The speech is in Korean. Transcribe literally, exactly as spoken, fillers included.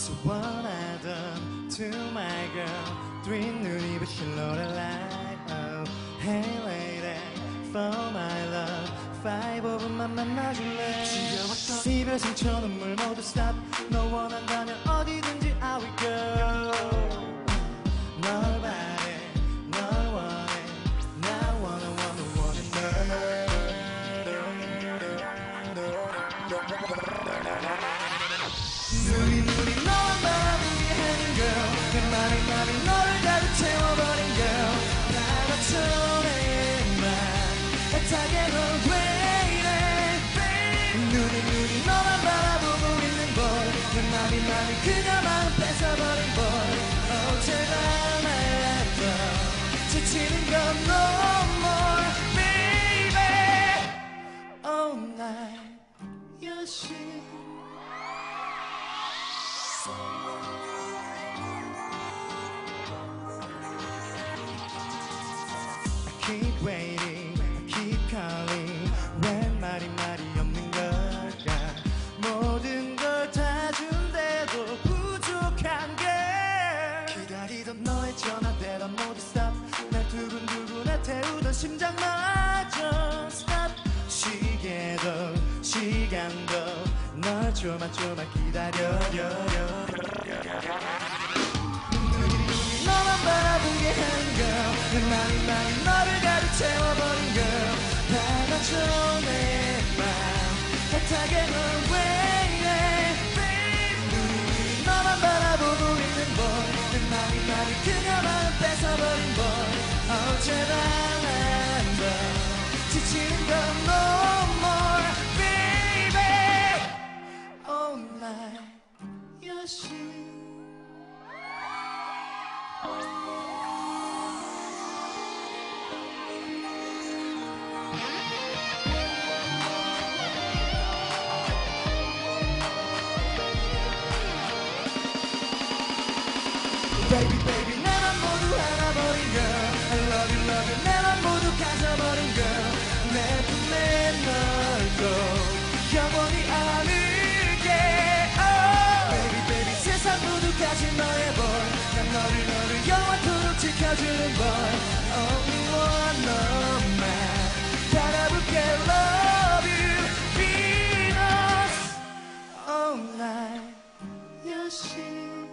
원하던 to my girl three 눈이 부신 노래 like oh hey lady for my love five 오 분만 만나줄래 지겨웠던 이별 상처 눈물 모두 stop 너 원한다면 어디든지 I will go 널 바래 널 원해 나 원해 원해 원해 눈이 눈이 너만 바라보게 하는 girl 내 맘이 맘이 너를 가득 채워버린 girl 나가 전에 맘 애타게 널 왜 이래 babe 눈이 눈이 너만 바라보고 있는 boy 내 맘이 맘이 그녀 마음 뺏어버린 boy oh 제발 말해봐 지치는 건 no more baby all night your shit Keep waiting, keep calling 웬 말이 말이 없는 걸까 모든 걸 다 준대도 부족한 게 기다리던 너의 전화대던 모두 stop 날 두근두근해 태우던 심장마저 stop 시계도 시간도 널 조만 조만 기다려려 너만 바라보게 하는 girl 내 맘이 맘이 너를 가득 채워버린 girl 받아줘 내 맘 애타게 넌 왜 이래 babe 눈이 너만 바라보고 있는 boy 내 맘이 맘이 그녀 마음 뺏어버린 boy oh 제발 한번 지치는 건 no more baby all night your shit Baby baby 내 맘 모두 알아버린 girl I love you love you 내 맘 모두 가져버린 girl 내 품에 널고 영원히 안을게 oh. Baby baby 세상 모두 가진 너의 boy 난 너를 너를 영원토록 지켜주는 boy Only one 너만 바라볼게 love you Venus all night your shit